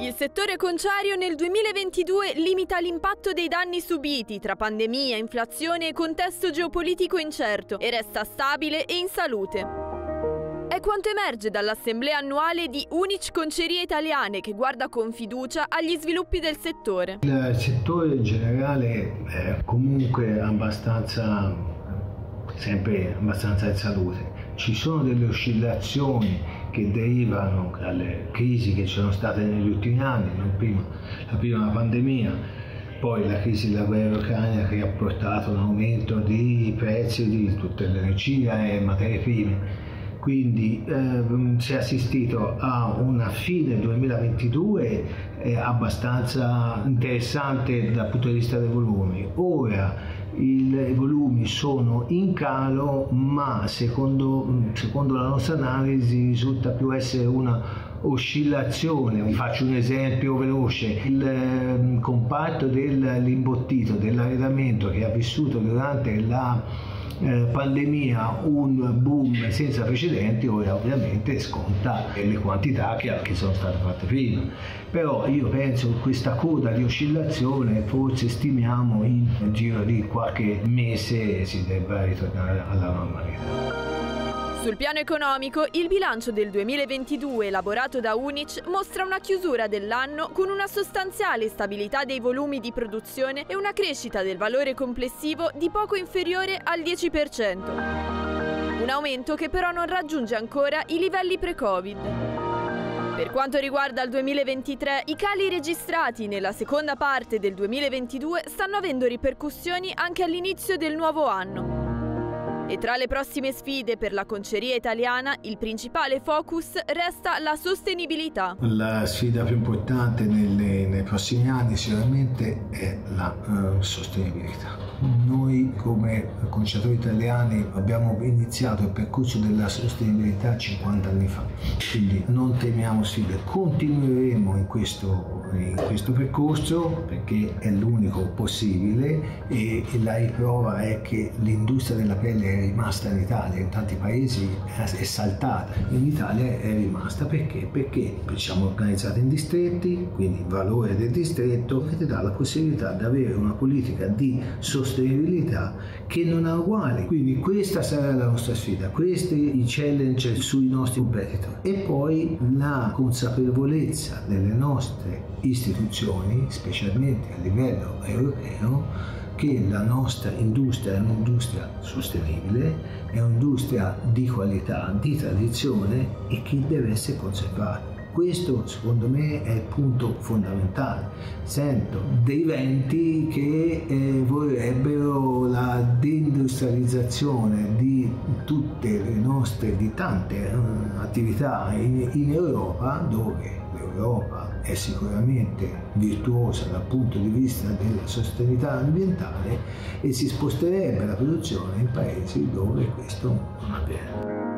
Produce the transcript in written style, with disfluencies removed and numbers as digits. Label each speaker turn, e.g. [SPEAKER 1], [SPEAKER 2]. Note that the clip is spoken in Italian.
[SPEAKER 1] Il settore conciario nel 2022 limita l'impatto dei danni subiti tra pandemia, inflazione e contesto geopolitico incerto e resta stabile e in salute. È quanto emerge dall'assemblea annuale di Unic Concerie Italiane, che guarda con fiducia agli sviluppi del settore.
[SPEAKER 2] Il settore in generale è comunque sempre abbastanza in salute. Ci sono delle oscillazioni che derivano dalle crisi che ci sono state negli ultimi anni, la prima la pandemia, poi la crisi della guerra ucraina, che ha portato un aumento di prezzi di tutta l'energia e materie prime. Quindi si è assistito a una fine 2022 abbastanza interessante dal punto di vista dei volumi. Ora i volumi sono in calo, ma secondo la nostra analisi risulta più essere una oscillazione. Vi faccio un esempio veloce: il comparto dell'imbottito, dell'arredamento, che ha vissuto durante la pandemia un boom senza precedenti, ora ovviamente sconta le quantità che sono state fatte prima. Però io penso che questa coda di oscillazione, forse stimiamo in giro di qualche mese si debba ritornare alla normalità.
[SPEAKER 1] Sul piano economico, il bilancio del 2022 elaborato da Unic mostra una chiusura dell'anno con una sostanziale stabilità dei volumi di produzione e una crescita del valore complessivo di poco inferiore al 10%. Un aumento che però non raggiunge ancora i livelli pre-Covid. Per quanto riguarda il 2023, i cali registrati nella seconda parte del 2022 stanno avendo ripercussioni anche all'inizio del nuovo anno. E tra le prossime sfide per la conceria italiana, il principale focus resta la sostenibilità.
[SPEAKER 2] La sfida più importante nei prossimi anni sicuramente è la sostenibilità. Noi come conciatori italiani abbiamo iniziato il percorso della sostenibilità 50 anni fa, quindi non temiamo sfide, continueremo in questo percorso perché è l'unico possibile, e la riprova è che l'industria della pelle è rimasta in Italia. In tanti paesi è saltata, in Italia è rimasta perché siamo organizzati in distretti, quindi il valore del distretto che ti dà la possibilità di avere una politica di sostenibilità che non ha uguali. Quindi questa sarà la nostra sfida, questi i challenge sui nostri competitor, e poi la consapevolezza delle nostre istituzioni, specialmente a livello europeo, che la nostra industria è un'industria sostenibile, è un'industria di qualità, di tradizione, e che deve essere conservata. Questo secondo me è il punto fondamentale. Sento dei venti che vorrebbero la deindustrializzazione di tante attività in Europa, dove l'Europa è sicuramente virtuosa dal punto di vista della sostenibilità ambientale, e si sposterebbe la produzione in paesi dove questo non avviene.